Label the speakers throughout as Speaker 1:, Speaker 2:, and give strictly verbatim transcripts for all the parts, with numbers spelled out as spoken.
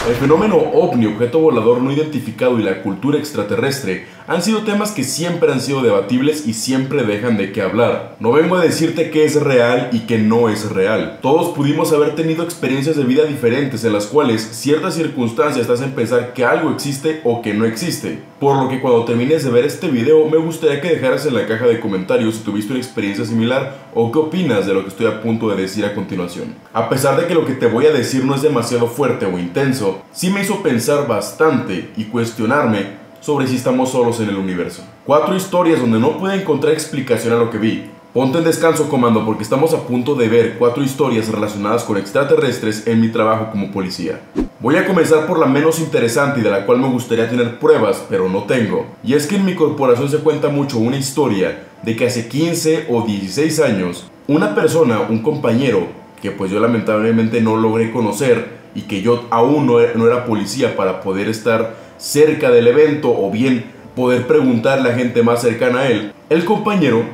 Speaker 1: El fenómeno ovni, objeto volador no identificado y la cultura extraterrestre han sido temas que siempre han sido debatibles y siempre dejan de qué hablar. No vengo a decirte qué es real y qué no es real. Todos pudimos haber tenido experiencias de vida diferentes en las cuales ciertas circunstancias te hacen pensar que algo existe o que no existe. Por lo que cuando termines de ver este video me gustaría que dejaras en la caja de comentarios si tuviste una experiencia similar o qué opinas de lo que estoy a punto de decir a continuación. A pesar de que lo que te voy a decir no es demasiado fuerte o intenso, sí me hizo pensar bastante y cuestionarme sobre si estamos solos en el universo. Cuatro historias donde no pude encontrar explicación a lo que vi. Ponte en descanso, comando, porque estamos a punto de ver cuatro historias relacionadas con extraterrestres en mi trabajo como policía. Voy a comenzar por la menos interesante y de la cual me gustaría tener pruebas, pero no tengo. Y es que en mi corporación se cuenta mucho una historia de que hace quince o dieciséis años, una persona, un compañero, que pues yo lamentablemente no logré conocer y que yo aún no era, no era policía para poder estar cerca del evento o bien poder preguntarle a gente más cercana a él, el compañero,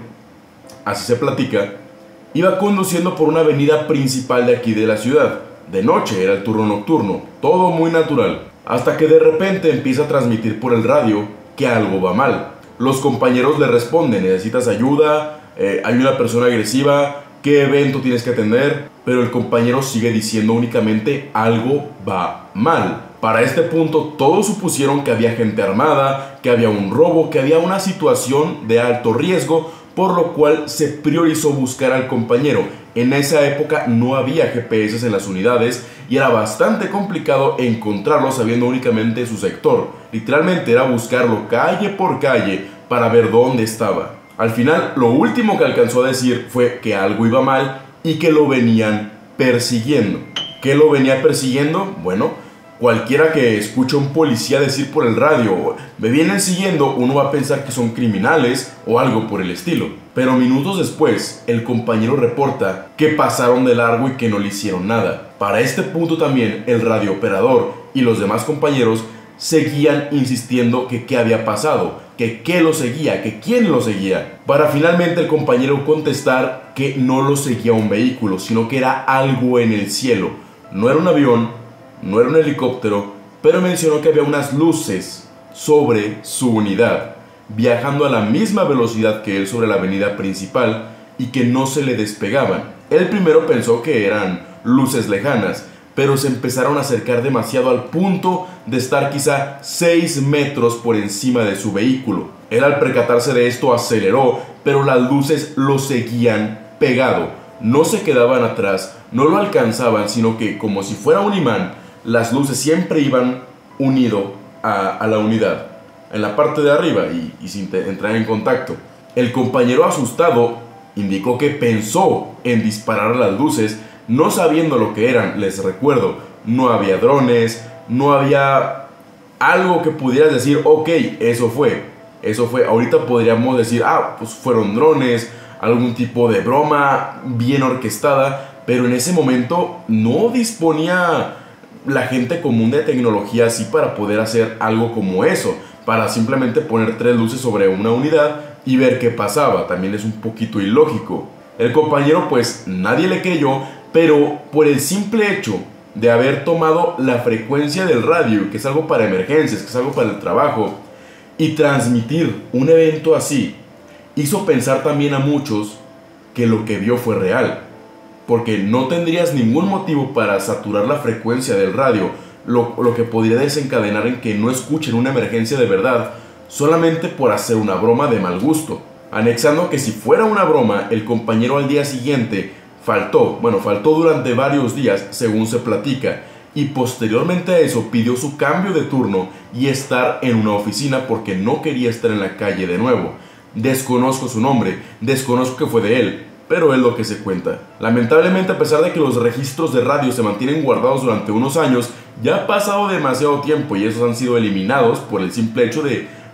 Speaker 1: así se platica, iba conduciendo por una avenida principal de aquí de la ciudad. De noche, era el turno nocturno, todo muy natural, hasta que de repente empieza a transmitir por el radio que algo va mal. Los compañeros le responden: necesitas ayuda, eh, hay una persona agresiva, ¿qué evento tienes que atender? Pero el compañero sigue diciendo únicamente: algo va mal. Para este punto todos supusieron que había gente armada, que había un robo, que había una situación de alto riesgo, por lo cual se priorizó buscar al compañero. En esa época no había G P S en las unidades y era bastante complicado encontrarlo sabiendo únicamente su sector. Literalmente era buscarlo calle por calle para ver dónde estaba. Al final, lo último que alcanzó a decir fue que algo iba mal y que lo venían persiguiendo. ¿Qué lo venía persiguiendo? Bueno, cualquiera que escuche a un policía decir por el radio "me vienen siguiendo", uno va a pensar que son criminales o algo por el estilo. Pero minutos después, el compañero reporta que pasaron de largo y que no le hicieron nada. Para este punto también, el radiooperador y los demás compañeros seguían insistiendo que qué había pasado, que qué lo seguía, que quién lo seguía, para finalmente el compañero contestar que no lo seguía un vehículo, sino que era algo en el cielo. No era un avión, no era un helicóptero, pero mencionó que había unas luces sobre su unidad, viajando a la misma velocidad que él sobre la avenida principal y que no se le despegaban. Él primero pensó que eran luces lejanas, pero se empezaron a acercar demasiado al punto de estar quizá seis metros por encima de su vehículo. Él, al percatarse de esto, aceleró, pero las luces lo seguían pegado. No se quedaban atrás, no lo alcanzaban, sino que, como si fuera un imán, las luces siempre iban unido a, a la unidad, en la parte de arriba y, y sin entrar en contacto. El compañero, asustado, indicó que pensó en disparar a las luces, no sabiendo lo que eran. Les recuerdo, no había drones, no había algo que pudieras decir, ok, eso fue, eso fue. Ahorita podríamos decir, ah, pues fueron drones, algún tipo de broma bien orquestada, pero en ese momento no disponía la gente común de tecnología así para poder hacer algo como eso, para simplemente poner tres luces sobre una unidad y ver qué pasaba. También es un poquito ilógico. El compañero, pues nadie le creyó, pero por el simple hecho de haber tomado la frecuencia del radio, que es algo para emergencias, que es algo para el trabajo, y transmitir un evento así, hizo pensar también a muchos que lo que vio fue real, porque no tendrías ningún motivo para saturar la frecuencia del radio, lo, lo que podría desencadenar en que no escuchen una emergencia de verdad, solamente por hacer una broma de mal gusto. Anexando que si fuera una broma, el compañero al día siguiente faltó, bueno, faltó durante varios días, según se platica, y posteriormente a eso pidió su cambio de turno y estar en una oficina porque no quería estar en la calle de nuevo. Desconozco su nombre, desconozco que fue de él, pero es lo que se cuenta. Lamentablemente, a pesar de que los registros de radio se mantienen guardados durante unos años, ya ha pasado demasiado tiempo y esos han sido eliminados por el simple hecho de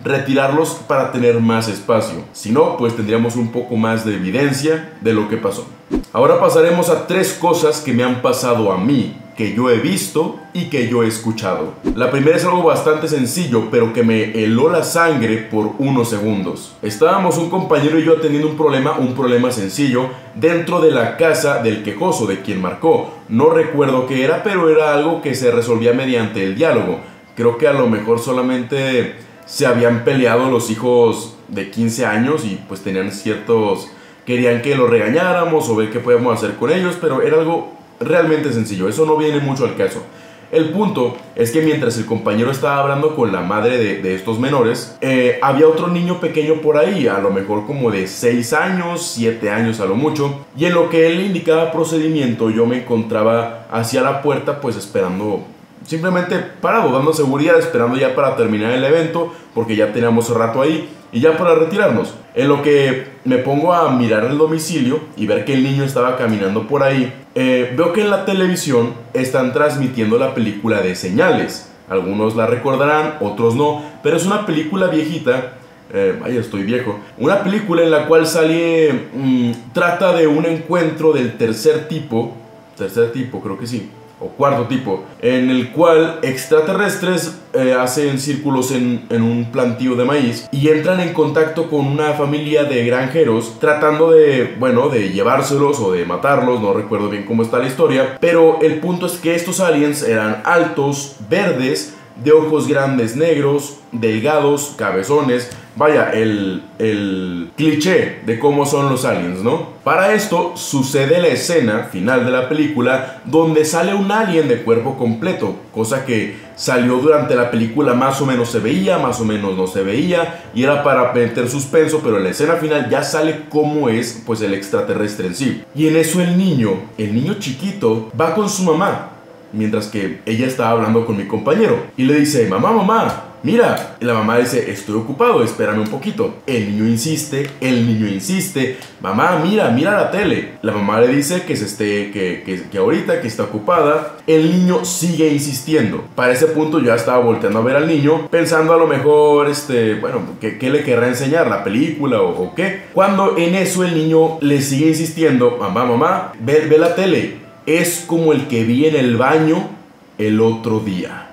Speaker 1: retirarlos para tener más espacio. Si no, pues tendríamos un poco más de evidencia de lo que pasó. Ahora pasaremos a tres cosas que me han pasado a mí, que yo he visto y que yo he escuchado. La primera es algo bastante sencillo, pero que me heló la sangre por unos segundos. Estábamos un compañero y yo teniendo un problema, un problema sencillo, dentro de la casa del quejoso, de quien marcó. No recuerdo qué era, pero era algo que se resolvía mediante el diálogo. Creo que a lo mejor solamente se habían peleado los hijos de quince años y pues tenían ciertos... querían que los regañáramos o ver qué podíamos hacer con ellos, pero era algo realmente sencillo, eso no viene mucho al caso. El punto es que mientras el compañero estaba hablando con la madre de, de estos menores, eh, había otro niño pequeño por ahí, a lo mejor como de seis años, siete años a lo mucho, y en lo que él indicaba procedimiento yo me encontraba hacia la puerta pues esperando, simplemente parado, dando seguridad, esperando ya para terminar el evento, porque ya teníamos rato ahí, y ya para retirarnos. En lo que me pongo a mirar el domicilio y ver que el niño estaba caminando por ahí, eh, veo que en la televisión están transmitiendo la película de Señales. Algunos la recordarán, otros no, pero es una película viejita, eh, vaya, estoy viejo, una película en la cual sale, mmm, trata de un encuentro del tercer tipo, tercer tipo creo que sí, o cuarto tipo, en el cual extraterrestres eh, hacen círculos en, en un plantío de maíz y entran en contacto con una familia de granjeros tratando de, bueno, de llevárselos o de matarlos, no recuerdo bien cómo está la historia, pero el punto es que estos aliens eran altos, verdes, de ojos grandes negros, delgados, cabezones, vaya, el, el cliché de cómo son los aliens, ¿no? Para esto sucede la escena final de la película donde sale un alien de cuerpo completo, cosa que salió durante la película más o menos se veía, más o menos no se veía, y era para meter suspenso, pero en la escena final ya sale cómo es pues el extraterrestre en sí. Y en eso el niño, el niño chiquito, va con su mamá, mientras que ella estaba hablando con mi compañero, y le dice, mamá, mamá, mira. Y la mamá dice, estoy ocupado, espérame un poquito. El niño insiste, el niño insiste, mamá, mira, mira la tele. La mamá le dice que, se esté, que, que, que ahorita, que está ocupada. El niño sigue insistiendo. Para ese punto yo ya estaba volteando a ver al niño, pensando a lo mejor, este, bueno, ¿qué, qué le querrá enseñar? ¿La película o, o qué? Cuando en eso el niño le sigue insistiendo, mamá, mamá, ve, ve la tele. Es como el que vi en el baño el otro día.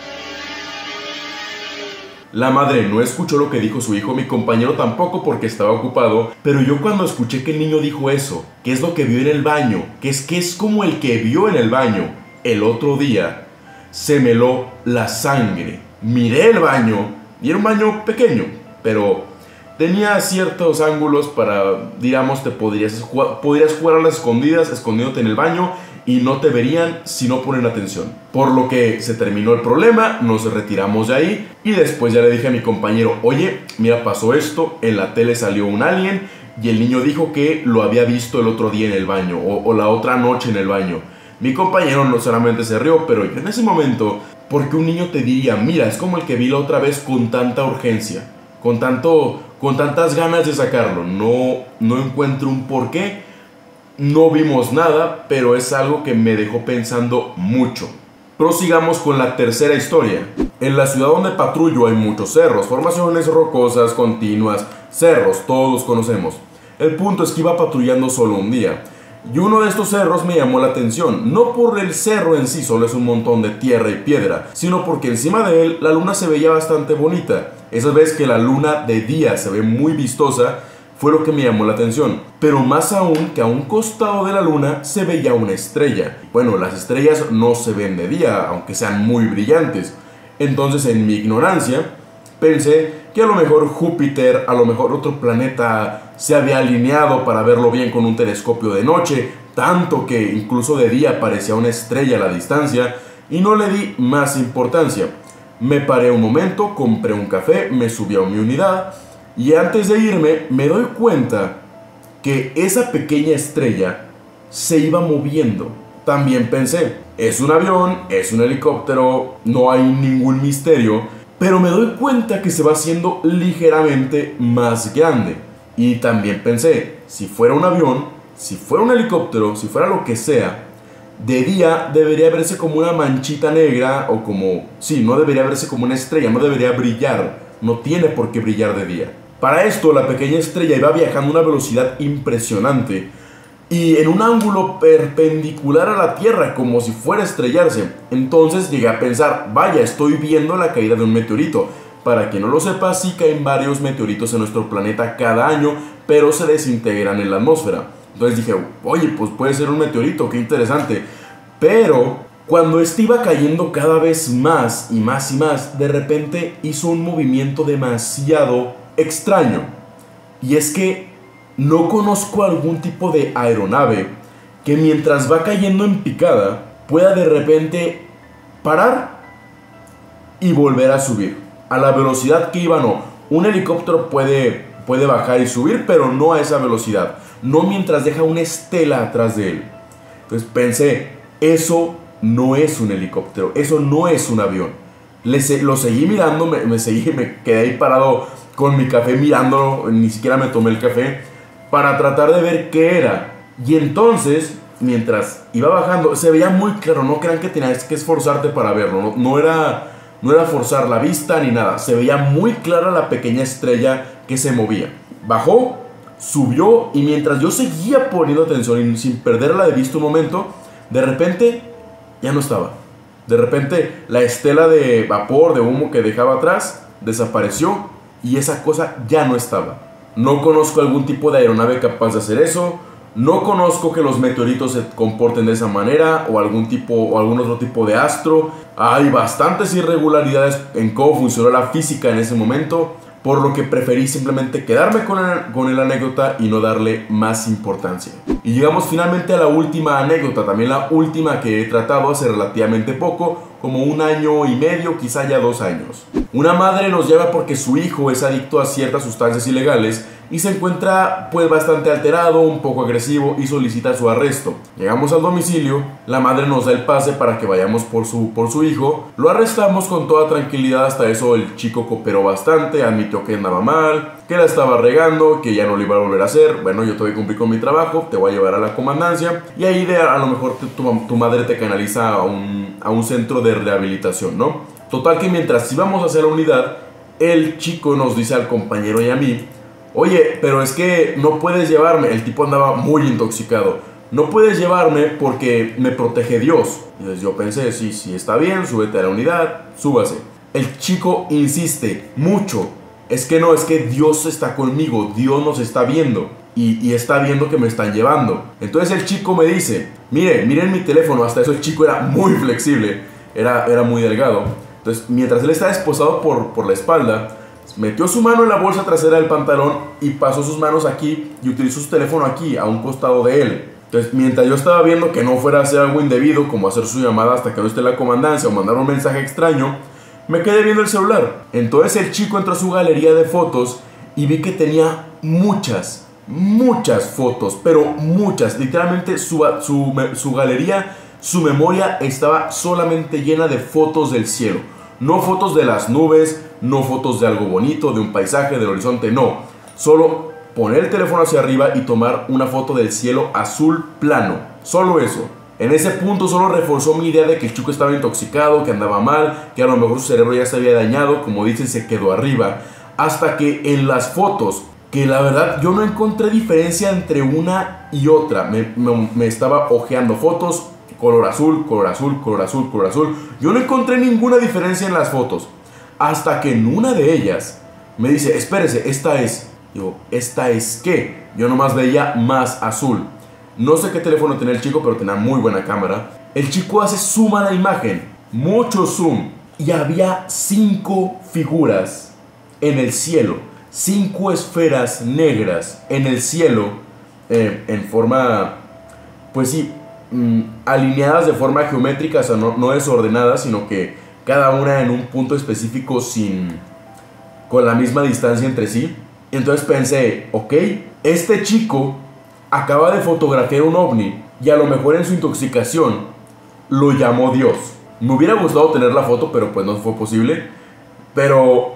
Speaker 1: La madre no escuchó lo que dijo su hijo, mi compañero tampoco porque estaba ocupado, pero yo cuando escuché que el niño dijo eso, que es lo que vio en el baño, que es que es como el que vio en el baño el otro día, se me heló la sangre. Miré el baño y era un baño pequeño, pero tenía ciertos ángulos para, digamos, te podrías jugar, podrías jugar a las escondidas, escondiéndote en el baño y no te verían si no ponen atención. Por lo que se terminó el problema, nos retiramos de ahí y después ya le dije a mi compañero, oye, mira, pasó esto, en la tele salió un alien y el niño dijo que lo había visto el otro día en el baño o, o la otra noche en el baño. Mi compañero no solamente se rió, pero yo en ese momento, porque un niño te diría, mira, es como el que vi la otra vez con tanta urgencia, con tanto... con tantas ganas de sacarlo, no, no encuentro un porqué, no vimos nada, pero es algo que me dejó pensando mucho. Prosigamos con la tercera historia. En la ciudad donde patrullo hay muchos cerros, formaciones rocosas continuas, cerros, todos conocemos. El punto es que iba patrullando solo un día, y uno de estos cerros me llamó la atención, no por el cerro en sí, solo es un montón de tierra y piedra, sino porque encima de él la luna se veía bastante bonita. Esa vez que la luna de día se ve muy vistosa, fue lo que me llamó la atención. Pero más aún que a un costado de la luna se veía una estrella. Bueno, las estrellas no se ven de día, aunque sean muy brillantes. Entonces, en mi ignorancia, pensé que a lo mejor Júpiter, a lo mejor otro planeta se había alineado para verlo bien con un telescopio de noche, tanto que incluso de día parecía una estrella a la distancia, y no le di más importancia. Me paré un momento, compré un café, me subí a mi unidad, y antes de irme me doy cuenta que esa pequeña estrella se iba moviendo. También pensé, es un avión, es un helicóptero, no hay ningún misterio, pero me doy cuenta que se va haciendo ligeramente más grande. Y también pensé, si fuera un avión, si fuera un helicóptero, si fuera lo que sea, de día debería verse como una manchita negra o como, sí, no debería verse como una estrella, no debería brillar no tiene por qué brillar de día. Para esto, la pequeña estrella iba viajando a una velocidad impresionante y en un ángulo perpendicular a la Tierra, como si fuera a estrellarse. Entonces llegué a pensar, vaya, estoy viendo la caída de un meteorito. Para quien no lo sepa, sí caen varios meteoritos en nuestro planeta cada año, pero se desintegran en la atmósfera. Entonces dije, oye, pues puede ser un meteorito, qué interesante. Pero cuando este iba cayendo cada vez más y más y más, de repente hizo un movimiento demasiado extraño. Y es que no conozco algún tipo de aeronave que mientras va cayendo en picada pueda de repente parar y volver a subir. A la velocidad que iba no. Un helicóptero puede, puede bajar y subir, pero no a esa velocidad. No mientras deja una estela atrás de él. Entonces pensé, eso no es un helicóptero, eso no es un avión. Le, lo seguí mirando, me, me seguí, me quedé ahí parado con mi café mirándolo, ni siquiera me tomé el café, para tratar de ver qué era. Y entonces, mientras iba bajando, se veía muy claro, no crean que tenías que esforzarte para verlo, no, no era... No era forzar la vista ni nada. Se veía muy clara la pequeña estrella que se movía. Bajó, subió y mientras yo seguía poniendo atención y sin perderla de vista un momento, de repente ya no estaba. De repente la estela de vapor, de humo que dejaba atrás, desapareció y esa cosa ya no estaba. No conozco algún tipo de aeronave capaz de hacer eso. No conozco que los meteoritos se comporten de esa manera o algún tipo o algún otro tipo de astro. Hay bastantes irregularidades en cómo funcionó la física en ese momento, por lo que preferí simplemente quedarme con el, con el anécdota y no darle más importancia. Y llegamos finalmente a la última anécdota, también la última que he tratado hace relativamente poco, como un año y medio, quizá ya dos años. Una madre nos llama porque su hijo es adicto a ciertas sustancias ilegales y se encuentra pues bastante alterado, un poco agresivo y solicita su arresto. Llegamos al domicilio, la madre nos da el pase para que vayamos por su, por su hijo, lo arrestamos con toda tranquilidad. Hasta eso el chico cooperó bastante, admitió que andaba mal, que la estaba regando, que ya no lo iba a volver a hacer. Bueno, yo te voy a cumplir con mi trabajo, te voy a llevar a la comandancia y ahí de, a lo mejor te, tu, tu madre te canaliza a un, a un centro de rehabilitación, ¿no? Total que mientras íbamos hacia la unidad, el chico nos dice al compañero y a mí, oye, pero es que no puedes llevarme. El tipo andaba muy intoxicado. No puedes llevarme porque me protege Dios. Y entonces yo pensé, sí, sí, está bien, súbete a la unidad, súbase. El chico insiste mucho. Es que no, es que Dios está conmigo, Dios nos está viendo. Y, y está viendo que me están llevando. Entonces el chico me dice, mire, miren mi teléfono. Hasta eso el chico era muy flexible, era, era muy delgado. Entonces mientras él estaba esposado por, por la espalda, metió su mano en la bolsa trasera del pantalón y pasó sus manos aquí y utilizó su teléfono aquí, a un costado de él. Entonces, mientras yo estaba viendo que no fuera a hacer algo indebido, como hacer su llamada hasta que no esté en la comandancia o mandar un mensaje extraño, me quedé viendo el celular. Entonces el chico entró a su galería de fotos y vi que tenía muchas, muchas fotos, pero muchas. Literalmente su, su, su galería, su memoria estaba solamente llena de fotos del cielo. No fotos de las nubes, no fotos de algo bonito, de un paisaje, del horizonte, no. Solo poner el teléfono hacia arriba y tomar una foto del cielo azul plano. Solo eso. En ese punto solo reforzó mi idea de que el chico estaba intoxicado, que andaba mal, que a lo mejor su cerebro ya se había dañado, como dicen, se quedó arriba. Hasta que en las fotos, que la verdad yo no encontré diferencia entre una y otra. Me, me, me estaba ojeando fotos, color azul, color azul, color azul, color azul. Yo no encontré ninguna diferencia en las fotos. Hasta que en una de ellas me dice, espérese, esta es. Digo, ¿esta es qué? Yo nomás veía más azul. No sé qué teléfono tenía el chico, pero tenía muy buena cámara. El chico hace zoom a la imagen, mucho zoom. Y había cinco figuras en el cielo. Cinco esferas negras en el cielo. Eh, en forma, pues sí, mmm, alineadas de forma geométrica. O sea, no, no desordenadas, sino que cada una en un punto específico sin, con la misma distancia entre sí. Entonces pensé, ok, este chico acaba de fotografiar un ovni y a lo mejor en su intoxicación lo llamó Dios. Me hubiera gustado tener la foto, pero pues no fue posible. Pero,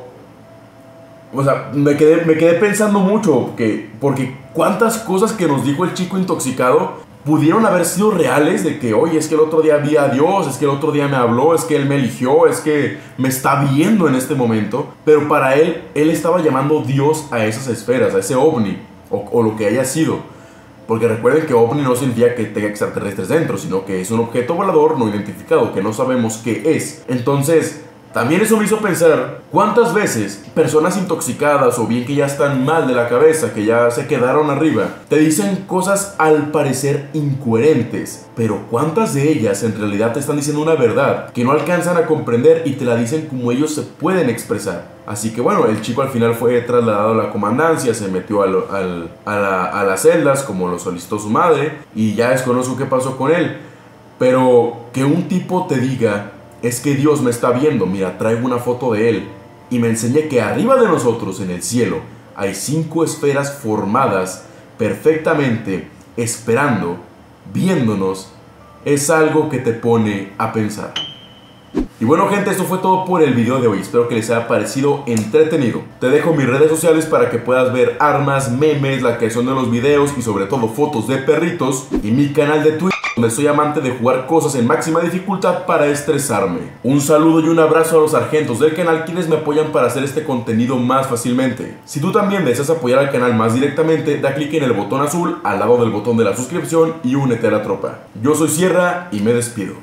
Speaker 1: o sea, me quedé, me quedé pensando mucho que, porque cuántas cosas que nos dijo el chico intoxicado pudieron haber sido reales, de que, oye, es que el otro día vi a Dios, es que el otro día me habló, es que Él me eligió, es que me está viendo en este momento. Pero para Él, Él estaba llamando Dios a esas esferas, a ese ovni, o, o lo que haya sido. Porque recuerden que ovni no significa que tenga extraterrestres dentro, sino que es un objeto volador no identificado, que no sabemos qué es. Entonces, también eso me hizo pensar cuántas veces personas intoxicadas o bien que ya están mal de la cabeza, que ya se quedaron arriba, te dicen cosas al parecer incoherentes, pero cuántas de ellas en realidad te están diciendo una verdad que no alcanzan a comprender y te la dicen como ellos se pueden expresar. Así que bueno, el chico al final fue trasladado a la comandancia, se metió al, al, a, la, a las celdas como lo solicitó su madre y ya desconozco qué pasó con él. Pero que un tipo te diga: es que Dios me está viendo, mira, traigo una foto de Él, y me enseñé que arriba de nosotros en el cielo hay cinco esferas formadas perfectamente, esperando, viéndonos, es algo que te pone a pensar. Y bueno, gente, esto fue todo por el video de hoy. Espero que les haya parecido entretenido. Te dejo mis redes sociales para que puedas ver armas, memes, la creación de los videos y sobre todo fotos de perritos, y mi canal de Twitch, donde soy amante de jugar cosas en máxima dificultad para estresarme. Un saludo y un abrazo a los sargentos del canal, quienes me apoyan para hacer este contenido más fácilmente. Si tú también deseas apoyar al canal más directamente, da clic en el botón azul al lado del botón de la suscripción y únete a la tropa. Yo soy Sierra y me despido.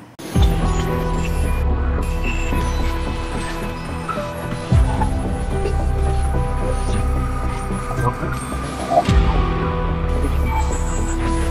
Speaker 2: Okay.